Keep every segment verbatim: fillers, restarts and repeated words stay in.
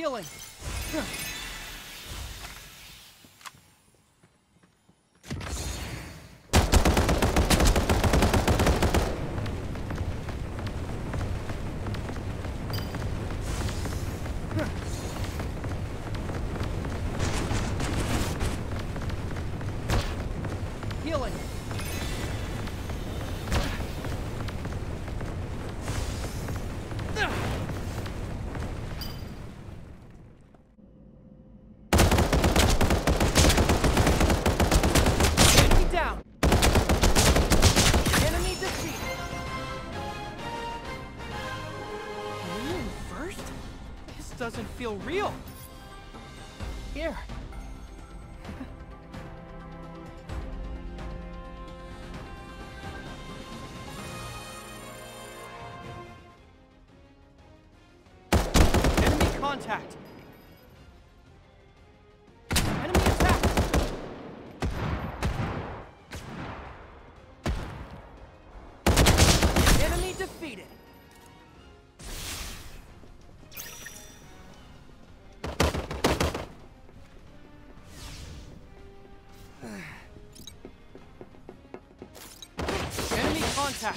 Healing. Healing. Enemy down. Enemy defeated. You first? This doesn't feel real. Here. Contact. Enemy attack. Enemy defeated. Enemy contact.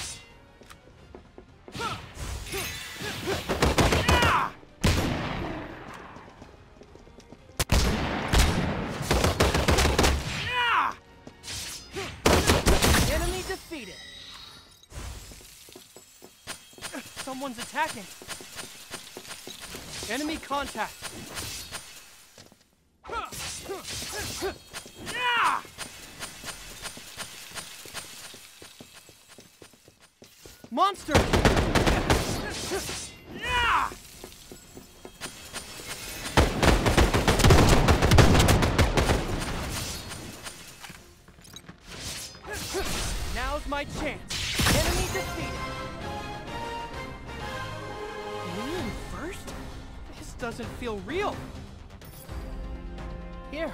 Defeated. Someone's attacking. Enemy contact. Monster. Now's my chance. Enemy defeated. You first? This doesn't feel real. Here.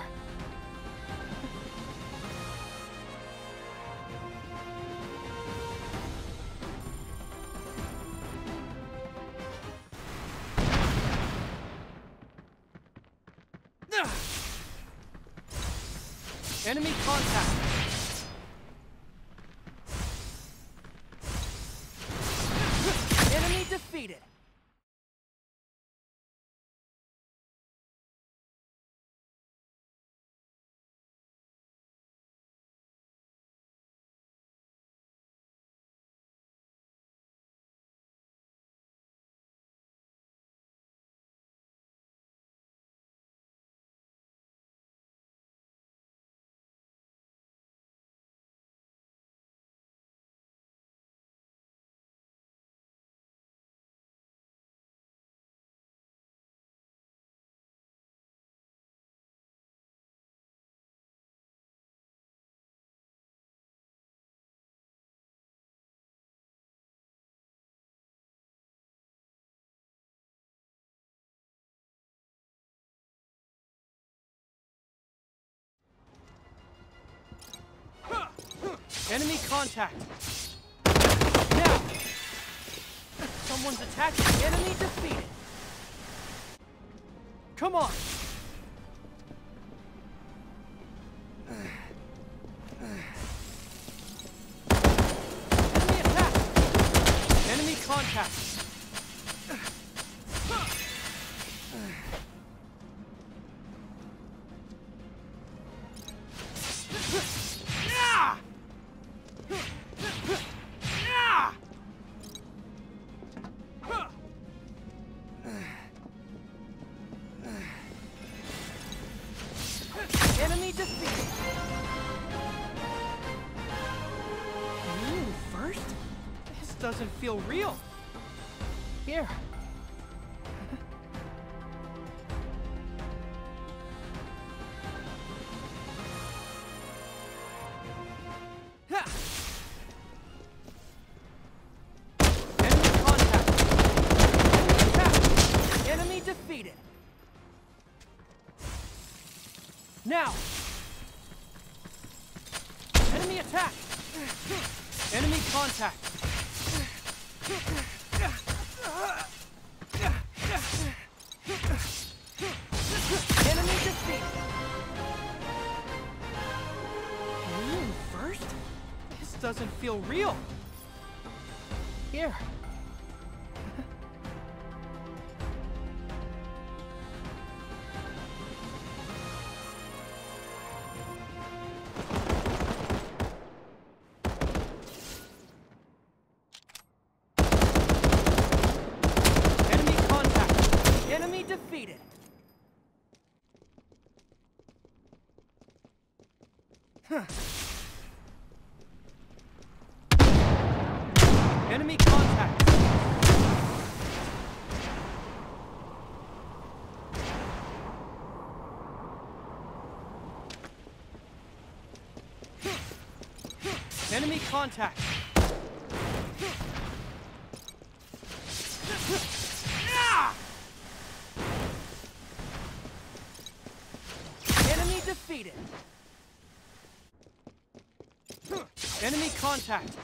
Enemy contact. Enemy defeated. Enemy contact. Now. Someone's attacking. Enemy defeated. Come on. Enemy attack. Enemy contact. Enemy defeated. You first? This doesn't feel real. Here. Enemy contact. Enemy attack. Enemy defeated. Now! Enemy attack! Enemy contact! doesn't feel real. Here. Enemy contact. Enemy defeated. Huh. Enemy contact. Enemy contact. Enemy defeated. Enemy contact.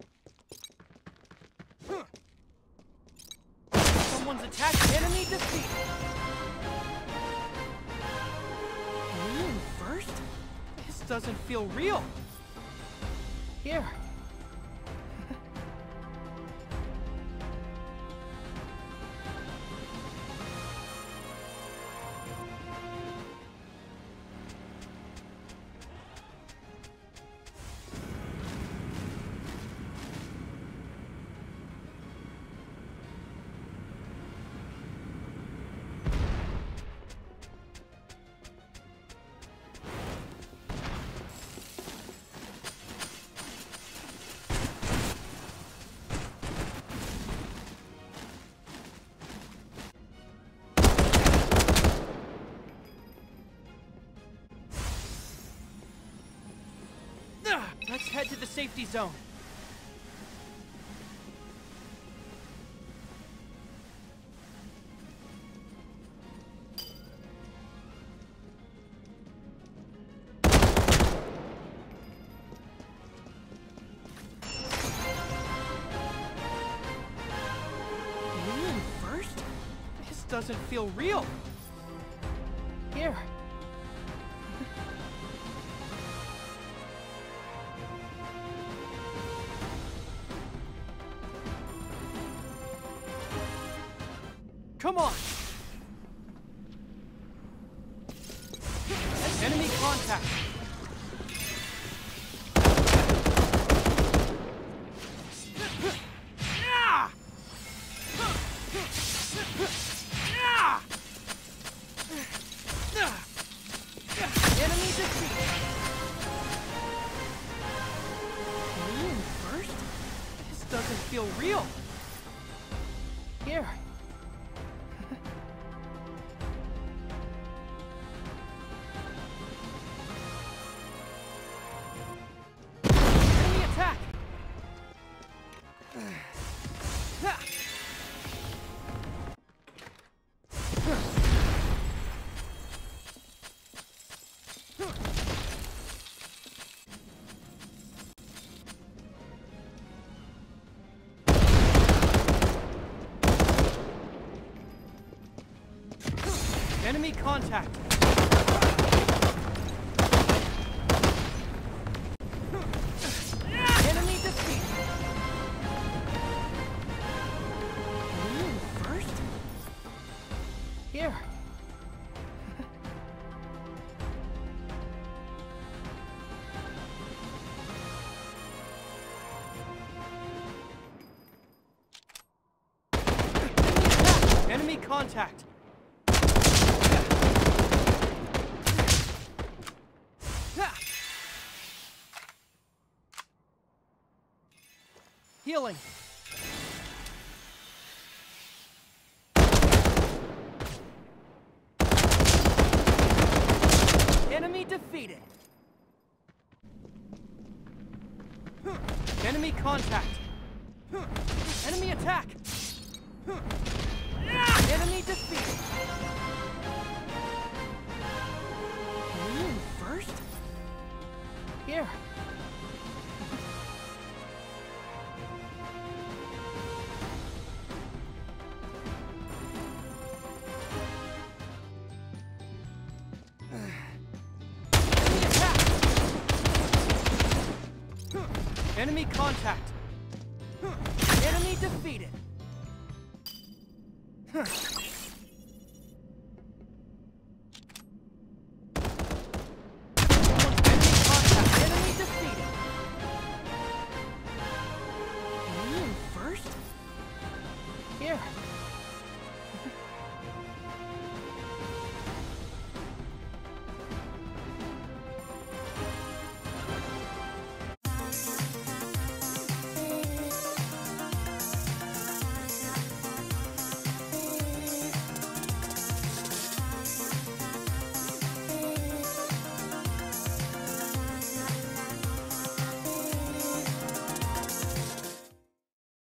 Someone's attacked. Enemy defeated. Me in first? This doesn't feel real. Here. Let's head to the safety zone. Me in first? This doesn't feel real. Here. Come on! Enemy contact! Enemy defeated! Me in first? This doesn't feel real! Here. Enemy contact! Enemy defeated! Me in first? Here. Enemy contact! Healing. Enemy defeated. Enemy contact. Enemy attack. Enemy defeated. Me in first? Here. Enemy attack. Enemy contact. Enemy defeated.